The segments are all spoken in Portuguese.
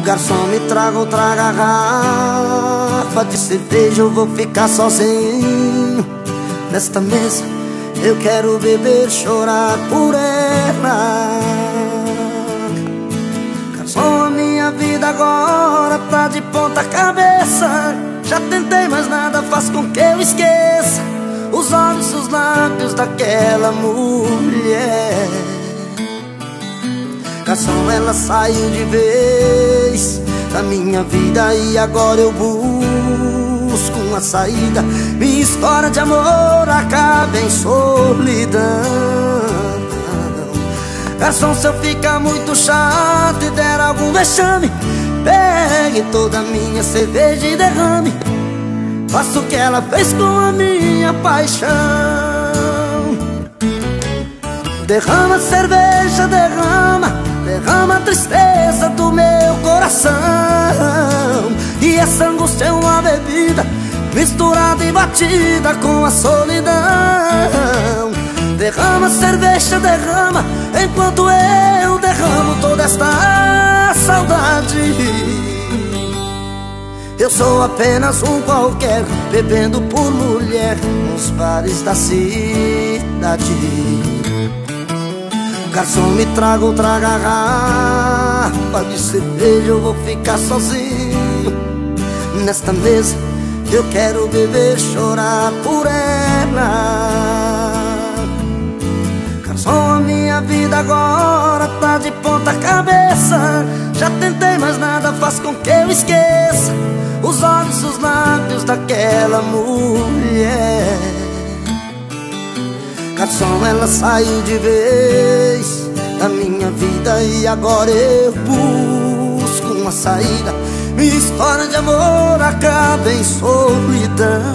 Garçom, me traga outra garrafa de cerveja, eu vou ficar sozinho nesta mesa. Eu quero beber, chorar por ela. Garçom, a minha vida agora tá de ponta cabeça. Já tentei, mas nada faz com que eu esqueça os olhos, os lábios daquela mulher. Garçom, ela saiu de vez da minha vida e agora eu busco uma saída. Minha história de amor acaba em solidão. Garçom, se eu ficar muito chato e der algum vexame, pegue toda a minha cerveja e derrame. Faça o que ela fez com a minha paixão. Derrama cerveja, derrama a tristeza do meu coração. E essa angústia é uma bebida misturada e batida com a solidão. Derrama cerveja, derrama, enquanto eu derramo toda esta saudade. Eu sou apenas um qualquer, bebendo por mulher nos bares da cidade. Garçom, me traga outra garrafa de cerveja, eu vou ficar sozinho nesta mesa. Eu quero beber, chorar por ela. Garçom, a minha vida agora tá de ponta cabeça. Já tentei, mas nada faz com que eu esqueça os olhos, os lábios daquela mulher. Garçom, ela saiu de vez da minha vida e agora eu busco uma saída. Minha história de amor acaba em solidão.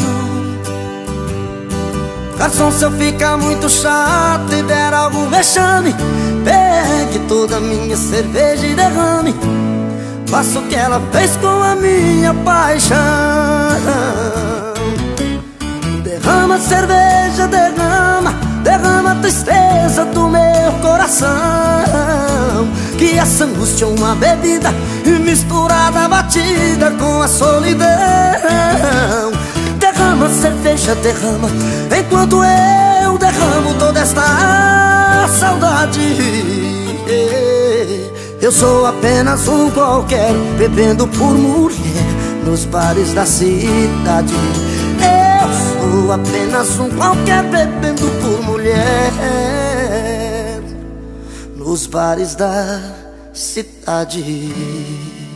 Garçom, se eu ficar muito chato e der algum vexame, pegue toda a minha cerveja e derrame. Faça o que ela fez com a minha paixão. Derrama cerveja, derrama a tristeza do meu coração. Que essa angústia é uma bebida misturada, batida com a solidão. Derrama cerveja, derrama, enquanto eu derramo toda esta saudade. Eu sou apenas um qualquer, bebendo por mulher nos bares da cidade. Eu sou apenas um qualquer, bebendo por mulher nos bares da cidade.